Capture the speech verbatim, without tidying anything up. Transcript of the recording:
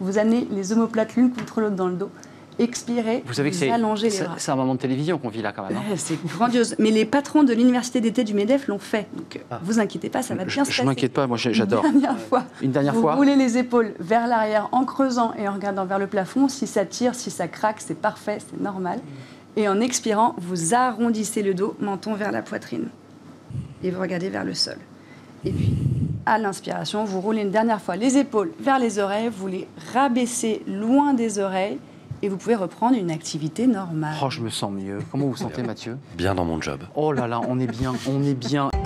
Vous amenez les omoplates l'une contre l'autre dans le dos. Expirez, vous savez que vous allongez les bras. C'est un moment de télévision qu'on vit là quand même. Hein. C'est grandiose. Mais les patrons de l'université d'été du MEDEF l'ont fait. Donc ah. vous inquiétez pas, ça va bien je, se passer. Je m'inquiète pas, moi j'adore. Une dernière fois. Une dernière vous fois. Vous roulez les épaules vers l'arrière en creusant et en regardant vers le plafond. Si ça tire, si ça craque, c'est parfait, c'est normal. Et en expirant, vous arrondissez le dos, menton vers la poitrine. Et vous regardez vers le sol. Et puis, à l'inspiration, vous roulez une dernière fois les épaules vers les oreilles, vous les rabaissez loin des oreilles et vous pouvez reprendre une activité normale. Oh, je me sens mieux. Comment vous vous sentez, Mathieu? Bien dans mon job. Oh là là, on est bien, on est bien.